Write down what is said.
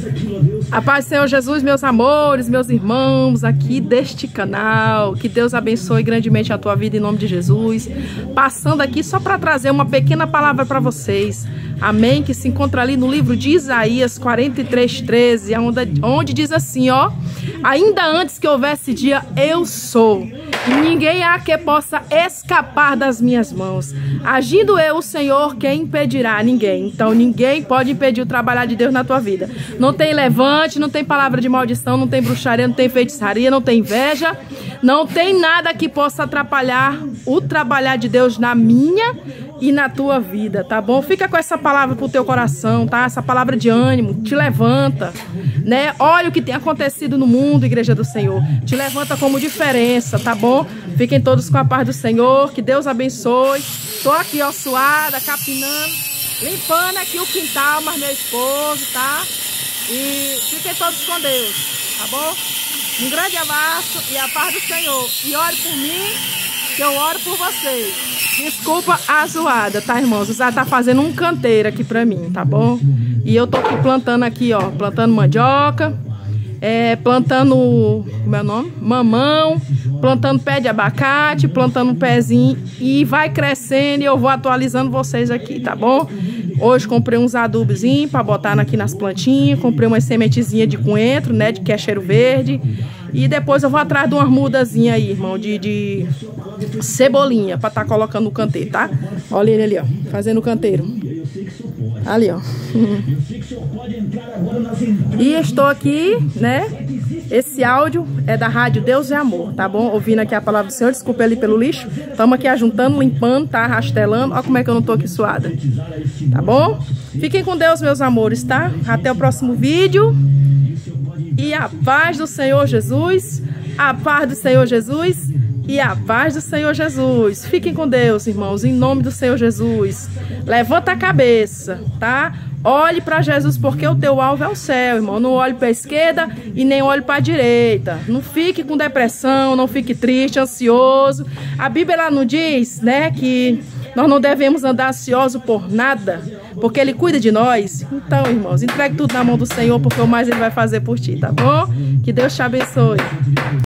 A paz do Senhor Jesus, meus amores, meus irmãos aqui deste canal. Que Deus abençoe grandemente a tua vida em nome de Jesus. Passando aqui só para trazer uma pequena palavra para vocês. Amém? Que se encontra ali no livro de Isaías 43:13, onde diz assim, ó: ainda antes que houvesse dia, eu sou. E ninguém há que possa escapar das minhas mãos. Agindo eu, o Senhor, quem impedirá? Ninguém. Então ninguém pode impedir o trabalhar de Deus na tua vida. Não tem levante, não tem palavra de maldição, não tem bruxaria, não tem feitiçaria, não tem inveja. Não tem nada que possa atrapalhar o trabalhar de Deus na minha e na tua vida, tá bom? Fica com essa palavra pro teu coração, tá? Essa palavra de ânimo, te levanta, né? Olha o que tem acontecido no mundo, igreja do Senhor. Te levanta como diferença, tá bom? Fiquem todos com a paz do Senhor, que Deus abençoe. Tô aqui, ó, suada, capinando, limpando aqui o quintal, mas meu esposo, tá? E fiquem todos com Deus, tá bom? Um grande abraço e a paz do Senhor. E ore por mim, que eu oro por vocês. Desculpa a zoada, tá, irmãos? O Zé tá fazendo um canteiro aqui pra mim, tá bom? E eu tô aqui plantando aqui, ó, plantando mandioca, plantando, como é o nome? Mamão, plantando pé de abacate, plantando um pezinho e vai crescendo e eu vou atualizando vocês aqui, tá bom? Hoje comprei uns adubozinhos pra botar aqui nas plantinhas, comprei uma sementezinha de coentro, né, que é cheiro verde. E depois eu vou atrás de umas mudazinhas aí, irmão, de cebolinha pra tá colocando no canteiro, tá? Olha ele ali, ó, fazendo o canteiro. Ali, ó. E estou aqui, né? Esse áudio é da Rádio Deus é Amor, tá bom? Ouvindo aqui a palavra do Senhor, desculpa ali pelo lixo. Estamos aqui ajuntando, limpando, tá? Rastelando. Olha como é que eu não tô aqui suada. Tá bom? Fiquem com Deus, meus amores, tá? Até o próximo vídeo. E a paz do Senhor Jesus. A paz do Senhor Jesus. E a paz do Senhor Jesus. Fiquem com Deus, irmãos, em nome do Senhor Jesus. Levanta a cabeça, tá? Olhe para Jesus, porque o teu alvo é o céu, irmão. Não olhe para a esquerda e nem olhe para a direita. Não fique com depressão, não fique triste, ansioso. A Bíblia ela não diz, né, que nós não devemos andar ansioso por nada, porque Ele cuida de nós. Então, irmãos, entregue tudo na mão do Senhor, porque o mais Ele vai fazer por ti, tá bom? Que Deus te abençoe.